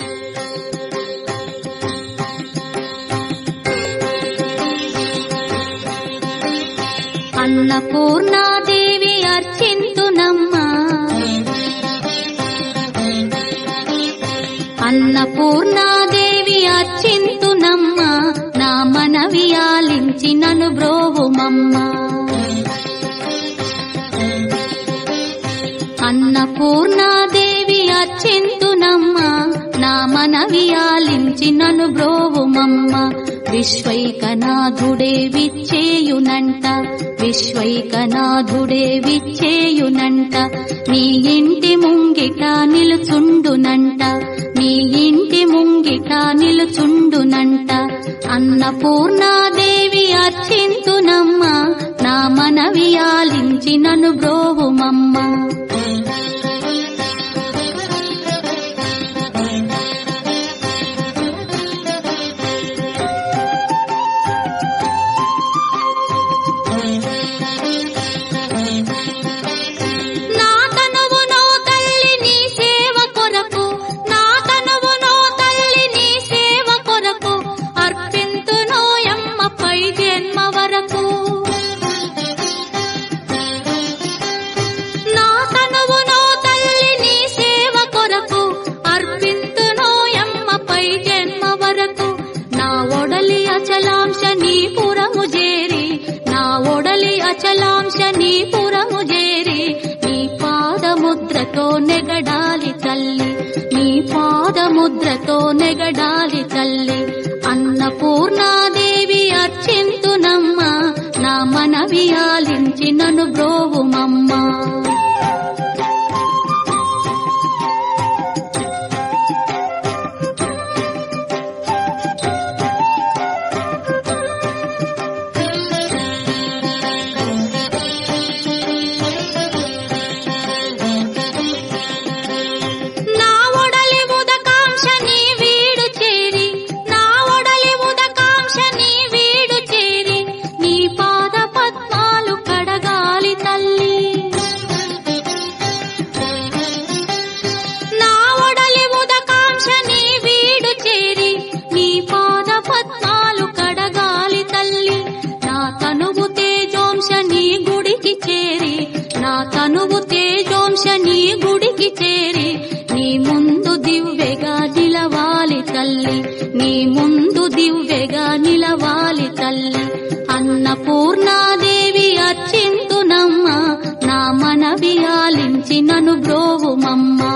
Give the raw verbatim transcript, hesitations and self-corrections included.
అన్నపూర్ణాదేవి అర్చింతునమ్మా, అన్నపూర్ణాదేవి అర్చింతునమ్మా, నా మనవి ఆలించి నన్ను బ్రోవుమమ్మా. అన్నపూర్ణాదేవి అర్చింతునమ్మా, నా మనవి ఆలించి నన్ను బ్రోవుమమ్మా. విశ్వైకనాథుడే విచ్చేయునంట, విశ్వైకనాథుడే విచ్చేయునంట, నీ ఇంటి ముంగిట నిలుచుండునంట, నీ ఇంటి ముంగిట నిలుచుండునంట. అన్నపూర్ణాదేవి అర్చింతునమ్మా, నా మనవి ఆలించి నన్ను బ్రోవుమమ్మా. అచలాంశ నీ పురము చేరి, నీ పాదముద్రతో నెగడాలి తల్లి, నీ పాదముద్రతో నెగడాలి తల్లి. అన్నపూర్ణాదేవి అర్చింతునమ్మా, నా మనవి ఆలించి నన్ను బ్రోవుమమ్మా. తనువు తేజోంశ నీ గుడికి చేరి, నీ ముందు దివ్వెగా నిలవాలి తల్లి, నీ ముందు దివ్వెగా నిలవాలి తల్లి. అన్నపూర్ణాదేవి అర్చింతునమ్మా, నా మనవి ఆలించి నన్ను బ్రోవుమమ్మా.